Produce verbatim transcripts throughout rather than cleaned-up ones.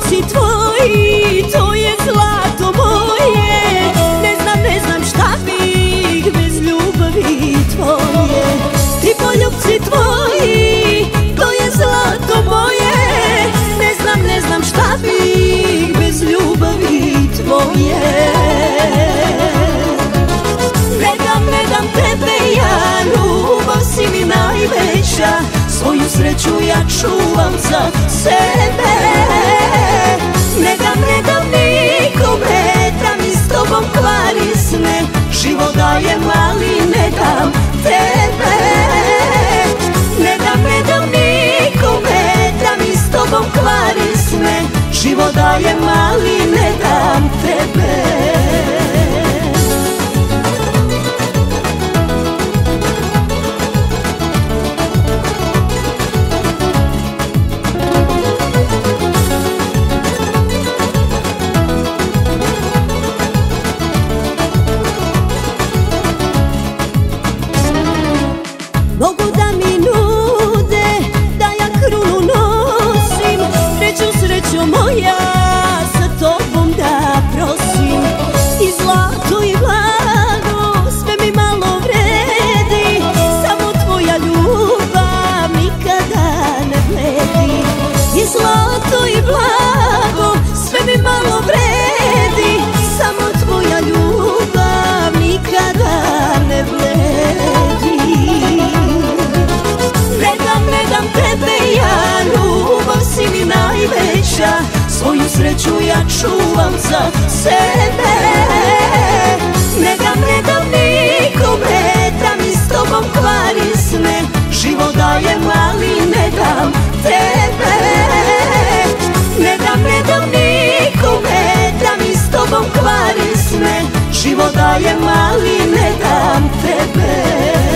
poljupci tvoji, to je zlato moje. Ne znam, ne znam šta bih bez ljubavi tvoje. Ti poljupci tvoji, to je zlato moje. Ne znam, ne znam šta bih bez ljubavi tvoje. Ne dam, ne dam tebe ja, ljubav si mi najveća. Svoju sreću ja čuvam za sebe. Ne dam, ne dam nikome da mi s tobom kvari sne. Život dajem, ali ne dam tebe. Ne dam, ne dam nikome da mi s tobom kvari sne. Život dajem, ali ne dam tebe. Mogu da mi nude da ja krunu nosim, sreću, srećo moja, sa tobom da prosim. I zlato i blago, sve mi malo vredi, samo tvoja ljubav nikada ne bledi. I zlato i blago, sve mi malo vredi, samo tvoja ljubav nikada ne bledi. Ne dam, ne dam tebe ja, ljubav si mi najveća. Svoju sreću ja čuvam za sebe. Ne dam, ne dam nikome da mi s tobom kvari sne. Život dajem, ali ne dam tebe. Ne dam, ne dam nikome da mi s tobom kvari sne. Život dajem, ali ne dam tebe.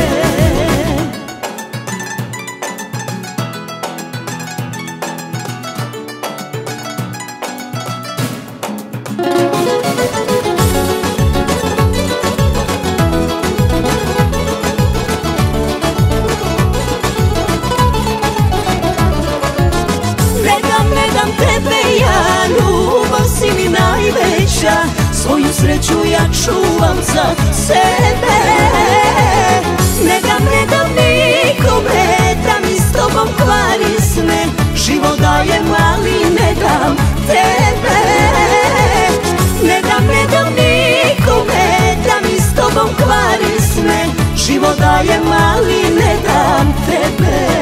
Tebe ja, ljubav si mi najveća. Svoju sreću ja čuvam za sebe. Ne dam, ne dam nikome da mi s tobom kvari sne. Život dajem, ali ne dam tebe. Ne dam, ne dam nikome da mi s tobom kvari sne. Život dajem, ali ne dam tebe.